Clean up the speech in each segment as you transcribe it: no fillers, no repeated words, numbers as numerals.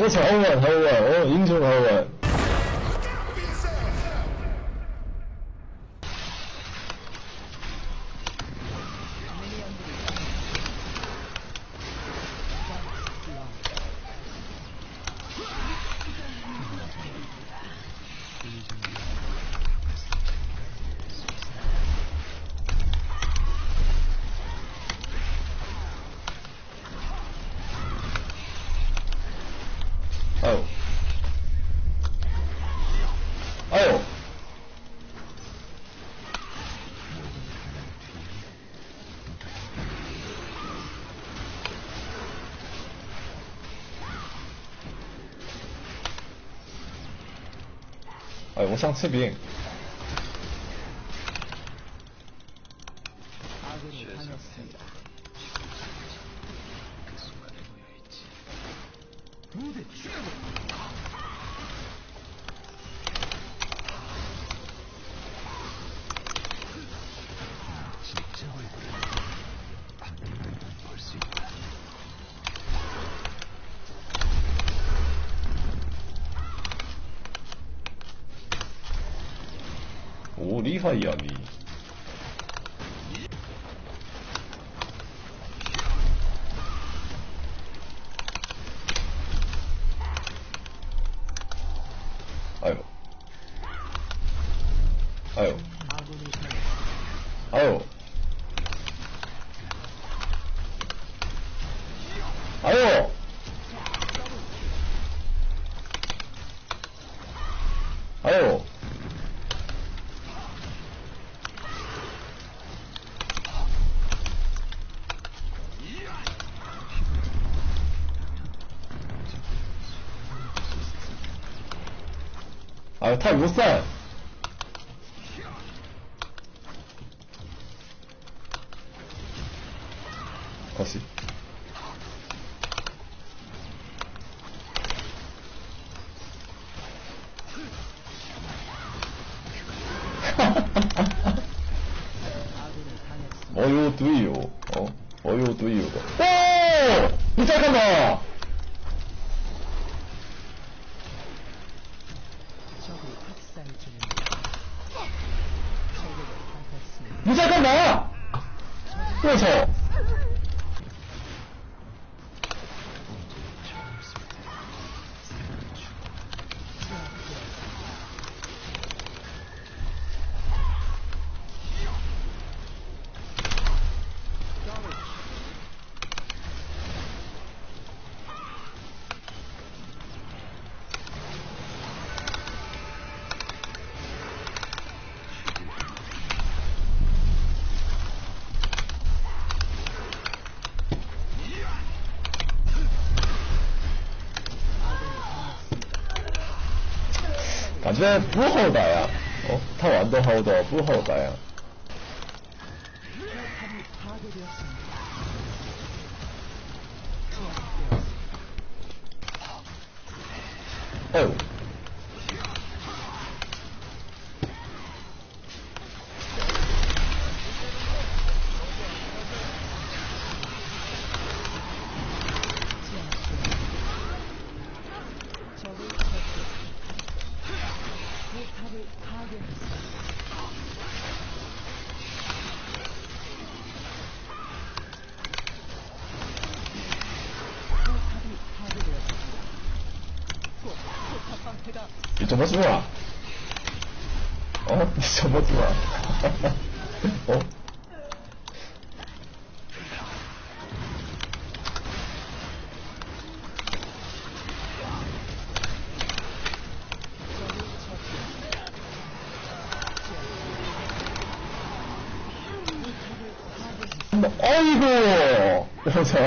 我操，好玩，好玩，哦，英雄好玩。哎呦，哎呦，哎，我想吃饼。お、リファイアに。あよ。あよ。あよ。あよ。あよ。哎，太不散。可惜。我有队友，哦，我有队友的。哦，你在干嘛？你在干嘛？我操！感觉不好打呀。哦，他玩的好的不好打呀。哦。你怎么做啊？哦，你怎么做啊？哦。아이고, 그래서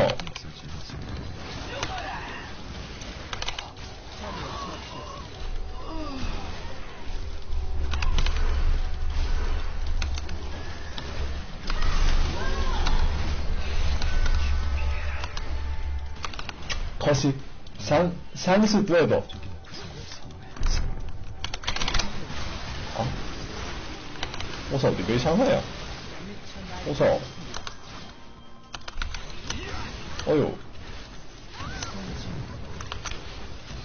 거시 상수 뚜에도 아, 我操，你没伤害呀！我操！哎呦！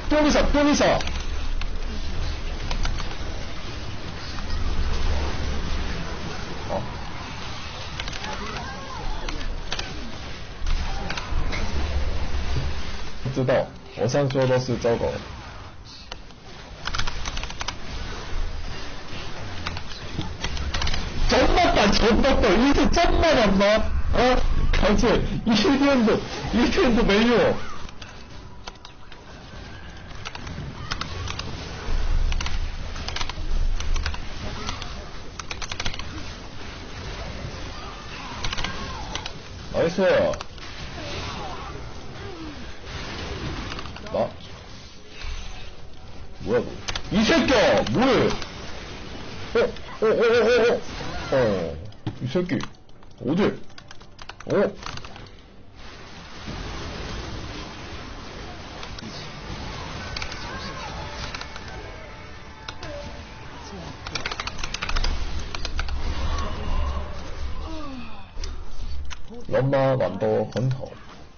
多没少，多没少。好，不知道，我上说都是糟糕。这么大球的等于是这么晚吗？啊，而且一天都没有。나이스. 나 뭐야 너? 이 새끼야 뭐해? 이 새끼 어디?人嘛玩得很好。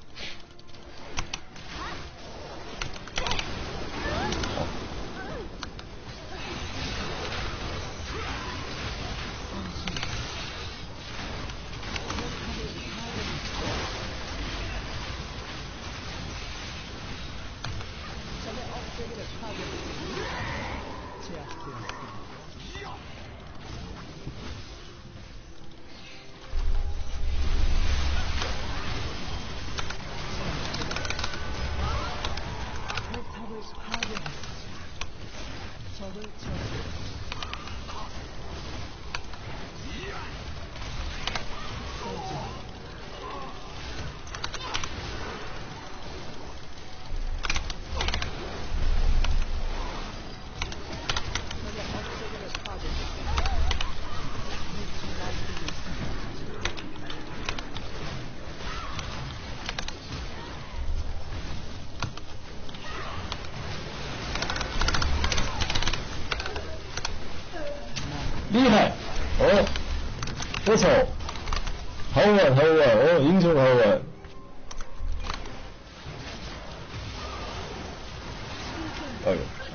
厉害！不错，好玩，英雄好玩。哎呦！